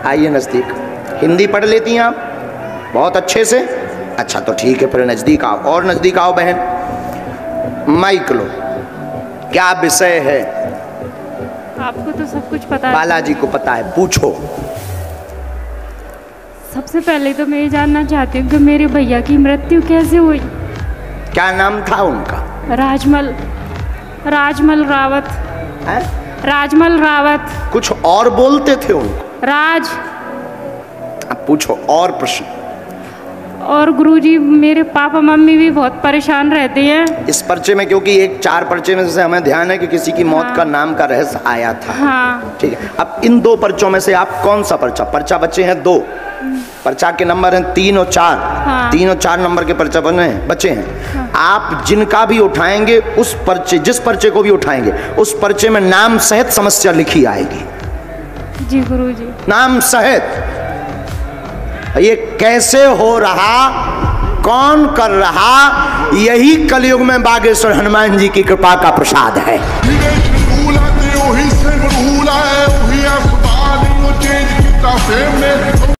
आइए नज़दीक। हिंदी पढ़ लेती हैं आप बहुत अच्छे से? अच्छा तो ठीक है, फिर नज़दीक आओ, और नज़दीक आओ बहन। माइक लो। क्या विषय है? आपको तो सब कुछ पता है। बालाजी को पता है, पूछो। सबसे पहले तो मैं ये जानना चाहती हूँ कि मेरे भैया की मृत्यु कैसे हुई? क्या नाम था उनका? राजमल रावत है? राजमल रावत। कुछ और बोलते थे उनको? राज। अब पूछो और प्रश्न। और गुरुजी मेरे पापा मम्मी भी बहुत परेशान रहते हैं इस पर्चे में, क्योंकि एक 4 पर्चे में से हमें ध्यान है कि किसी की मौत का नाम का रहस्य आया था। हाँ। ठीक है, अब इन 2 पर्चों में से आप कौन सा पर्चा बचे हैं 2, पर्चा के नंबर हैं 3 और 4। हाँ। 3 और 4 नंबर के पर्चा बचे हैं। हाँ। आप जिनका भी उठाएंगे उस पर्चे, जिस पर्चे को भी उठाएंगे उस पर्चे में नाम सहित समस्या लिखी आएगी। जी गुरुजी। नाम सहित। ये कैसे हो रहा, कौन कर रहा, यही कलयुग में बागेश्वर हनुमान जी की कृपा का प्रसाद है।